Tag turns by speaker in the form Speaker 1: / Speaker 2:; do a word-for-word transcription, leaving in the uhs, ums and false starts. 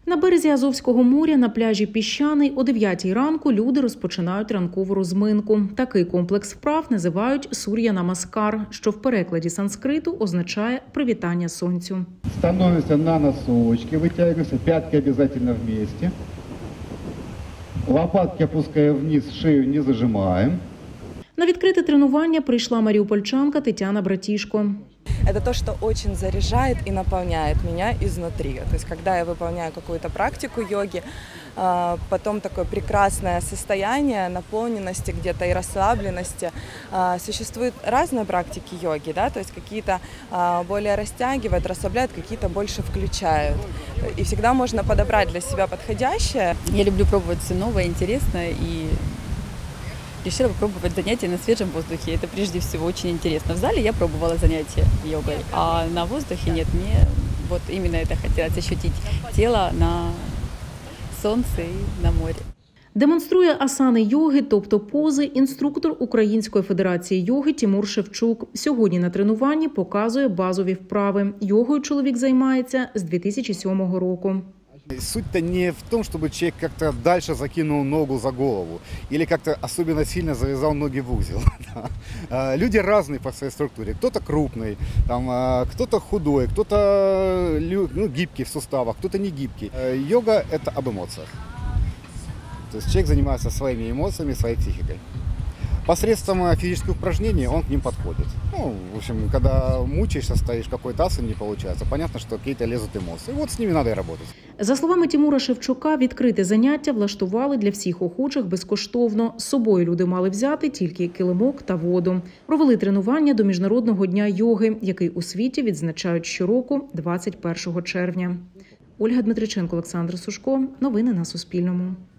Speaker 1: На березі Азовського моря на пляжі Піщаний о дев'ятій ранку люди розпочинають ранкову розминку. Такий комплекс вправ називають сур'я-намаскар, що в перекладі санскриту означає «привітання сонцю».
Speaker 2: Становимся на носочки, вытягиваемся, пятки обязательно вместе. Лопатки опускаем вниз, шею не зажимаем.
Speaker 1: На відкрите тренування прийшла маріупольчанка Тетяна Братішко.
Speaker 3: Это то, что очень заряжает и наполняет меня изнутри. То есть, когда я выполняю какую-то практику йоги, потом такое прекрасное состояние наполненности где-то и расслабленности. Существуют разные практики йоги, да, то есть какие-то более растягивают, расслабляют, какие-то больше включают. И всегда можно подобрать для себя подходящее.
Speaker 4: Я люблю пробовать все новое, интересное и решила попробовать занятия на свежем воздухе. Это прежде всего очень интересно. В зале я пробовала занятия йогой, а на воздухе нет. Мне вот именно это хотелось ощутить тело на солнце и на море.
Speaker 1: Демонструє асани йоги, тобто пози, інструктор Української федерації йоги Тимур Шевчук. Сьогодні на тренуванні показує базові вправи. Йогою чоловік займається з дві тисячі сьомого року.
Speaker 5: Суть-то не в том, чтобы человек как-то дальше закинул ногу за голову или как-то особенно сильно завязал ноги в узел. Люди разные по своей структуре. Кто-то крупный, там, кто-то худой, кто-то ну, гибкий в суставах, кто-то не гибкий. Йога – это об эмоциях. То есть человек занимается своими эмоциями, своей психикой. Посредством физических упражнений он к ним подходит. Ну, в общем, когда мучаешься, стоишь, какой-то асан не получается, понятно, что какие-то лезут эмоции. Вот с ними надо и работать.
Speaker 1: За словами Тимура Шевчука, відкрите заняття влаштували для всіх охочих безкоштовно. З собою люди мали взяти тільки килимок та воду. Провели тренування до Міжнародного дня йоги, який у світі відзначають щороку двадцять першого червня. Ольга Дмитриченко, Олександр Сушко. Новини на Суспільному.